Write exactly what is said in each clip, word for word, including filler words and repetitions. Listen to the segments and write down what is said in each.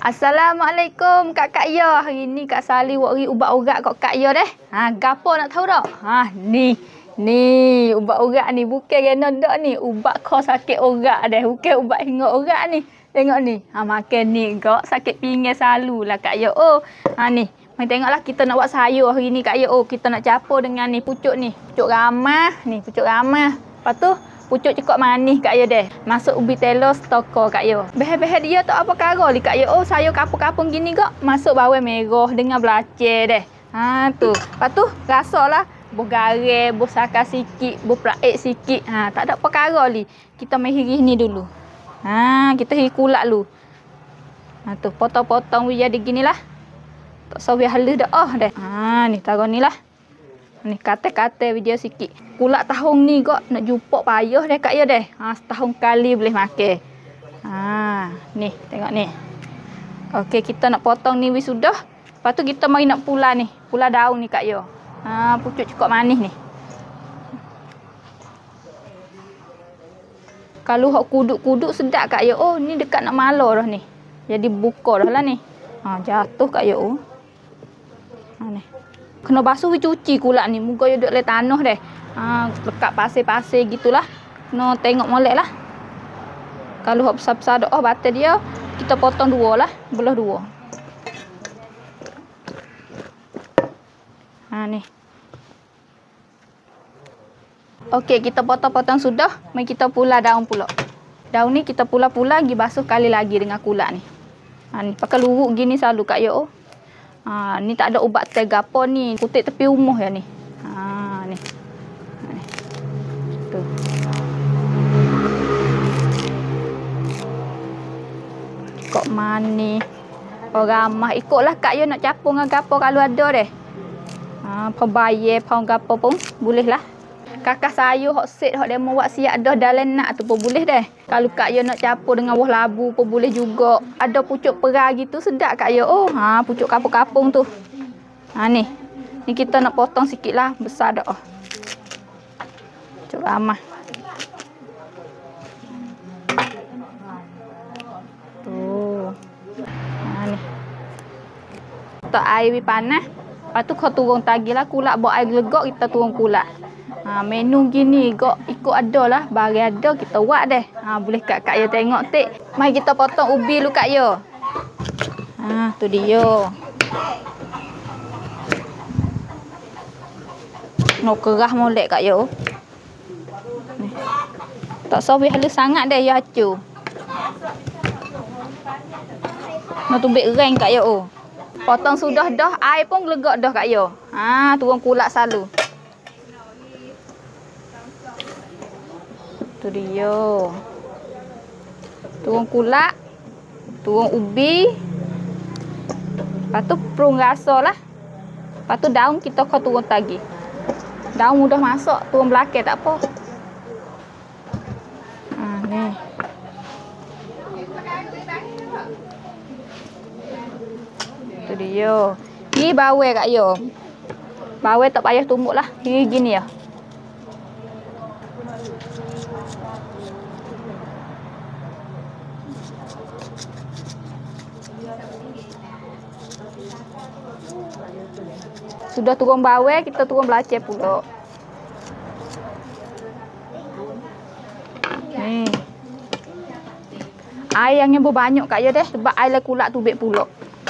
Assalamualaikum Kak Kak Yo. Hari ni Kak Sali buat ri ubat urat kat Kak Yo deh. Ha, gapo nak tahu tak? Ha, ni. Ni ubat urat ni bukan kena dak ni, ubat kau sakit urat deh, bukan ubat hingga urat ni. Tengok ni. Ha, makan ni gak sakit pinggang selalu lah Kak Yo. Oh, ha ni. Mari tengoklah kita nak buat sayur hari ni Kak Yo. Oh, kita nak campur dengan ni pucuk ni. Pucuk ramah, ni pucuk ramah. Lepas tu pucuk cekok manis Kak Yo deh. Masuk ubi telur stoko Kak Yo. Behel-behel dia tak apa kara li Kak Yo. Oh, sayur kapung-kapung gini kok. Masuk bawang merah dengan belacan deh. Ha tu. Lepas tu rasalah buh garam, buh sakar sikit, buh peraik sikit. Ha, tak ada perkara li. Kita mai hiris ni dulu. Ha, kita hiris kulak dulu. Ha tu, potong-potong jadi ginilah. Tak sawi halus dah oh deh. Ha ni taruh ni lah. Ni kate-kate video sikit. Kulak tahun ni kok nak jumpa payah deh Kak Yo deh. Ha, setahun kali boleh makan. Ha, ni tengok ni. Okey, kita nak potong ni wis sudah. Lepas tu kita mari nak pula ni. Pula daun ni Kak Yo. Ha, pucuk cukup manis ni. Kalau hok kuduk-kuduk sedap Kak Yo. Oh, ni dekat nak malar dah ni. Jadi buka dah lah ni. Ha, jatuh Kak Yo. Ha ni. Kena basuh cuci kulak ni. Muka dia duduk le tanah deh. Ha, lekat pasir-pasir gitulah. Kena tengok molek lah. Kalau hok besar-besar dah oh batal dia, kita potong dua lah, belah dua. Ha ni. Okey, kita potong-potong sudah. Mari kita pula daun pula. Daun ni kita pula-pula lagi basuh kali lagi dengan kulak ni. Ha ni, pakai luruk gini selalu Kak Yo. Ha, ni tak ada ubat teh gapo ni. Kutip tepi rumah ya ni. Ha ni. Ha, ni. Tu. Kok manis. Orang ramah ikutlah Kak Yo nak campur dengan gapo kalau ada deh. Ha, perbayar, paung gapo pun boleh lah. Kakak sayur hok set hok demo buat siap dah dalam nak tu pun boleh deh. Kalau Kak Yo nak campur dengan buah labu pun boleh juga. Ada pucuk perah gitu sedap Kak Yo. Oh, ha pucuk kapung-kapung tu. Ha ni. Ni kita nak potong sikitlah, besar dah. Oh. Pucuk ramah. Tu. Ha ni. Tak air panas. Lepas tu kau turun tagilah kulak buat air gelegok kita turun kulak. Ha, menu gini kok ikut ada lah. Barang ada kita buat deh. Ha, boleh Kak Kak Yo tengok tik. Mari kita potong ubi lu Kak Yo. Ha, tu dia. Nak kerah molek Kak Yo. Ni. Tak sawi halus sangat deh ya hacu. Nak tubik reng Kak Yo. Potong sudah dah, air pun gelegak dah Kak Yo. Ha, turun kulak selalu. Tu dia. Turun kulak, turun ubi. Lepas tu perung rasa lah. Lepas tu daun kita kau turun lagi. Daun mudah masuk, turun belakang tak apa. Ha ni. Tu dia. Ni bawang Kak Yo. Bawang tak payah tumbuk lah. Ni gini ya. Sudah turun bawang, kita turun belacan pula. Ni. Air yang berbanyak Kak Yo deh sebab air kulak tubik pula.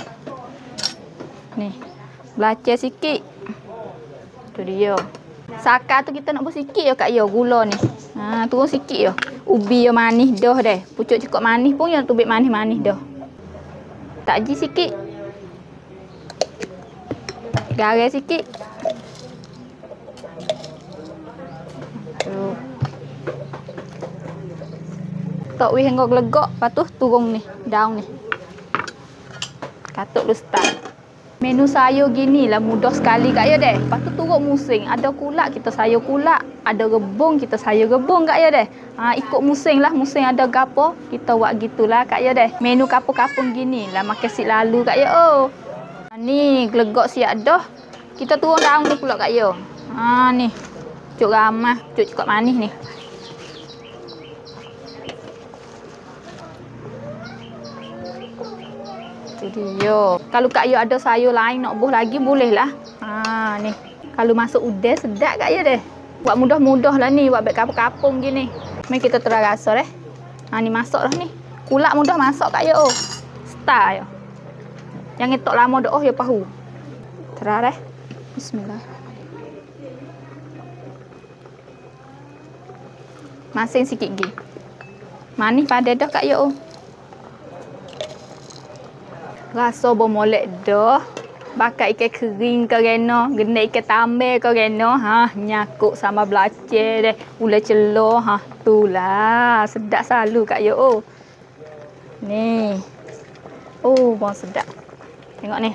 Ni. Belacan sikit. Tu dia. Sakar tu kita nak buat sikit ya Kak Yo gula ni. Ha, turun sikit ya. Ubi yang manis dah deh. Pucuk cukup manis pun yang tubik manis-manis dah. Takji sikit. Garam sikit. Tu. Tok wih hingga gelegak, lepas tu turun ni, daun ni. Katuk lu start. Menu sayur gini lah mudah sekali Kak Yo deh. Lepas tu turun musim. Ada kulak kita sayur kulak, ada rebung kita sayur rebung Kak Yo deh. Ha, ikut musim lah, musim ada gapo, kita buat gitulah Kak Yo deh. Menu kapung-kapung gini lah makan sik lalu Kak Yo. Oh. Ni gelegak siap dah. Kita turun daun ni pula Kak Yo. Ha ni. Pucuk ramah, pucuk cukup manis ni. Tu dia. Kalau Kak Yo ada sayur lain nak buh lagi boleh lah. Ha ni. Kalau masuk udah sedap Kak Yo deh. Buat mudah-mudah lah ni, buat beg kapung-kapung gini. Mari kita try rasa deh. Ha ni masak dah ni. Kulak mudah masak Kak Yo. Style yo. Jangan tok lama dah oh ya pahu. Try deh. Bismillah. Masing sikit lagi. Manis pada dah Kak Yo. Rasa bermolek dah. Bakar ikan kering ke rena, gena ikan tambel ke rena, ha, nyakuk sama belacan deh, gula celor, ha, tulah sedap selalu Kak Yo. Oh. Ni. Oh, bang sedap. Tengok ni.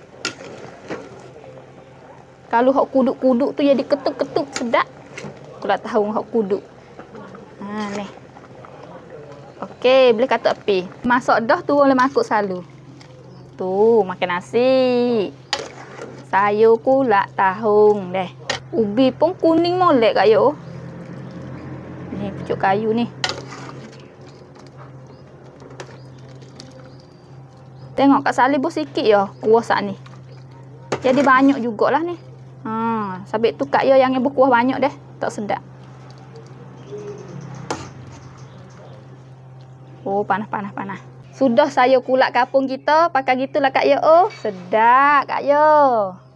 Kalau hok kuduk-kuduk tu jadi ketuk-ketuk sedap. Aku tak tahu hok kuduk. Ha ni. Okey, boleh kata api. Masak dah turun le makuk selalu. Tu makan nasi. Sayur kulak tahung deh. Ubi pun kuning molek Kak Yo. Ni pucuk kayu ni. Tengok Kak Sali bos sikit ya kuah sak ni. Jadi banyak jugalah ni. Ha, sabit tu Kak Yo yang berkuah banyak deh, tak sedap. Oh, panas panas panas. Sudah sayur kulak kapung kita pakai gitulah Kak Yo. Oh, sedap Kak Yo.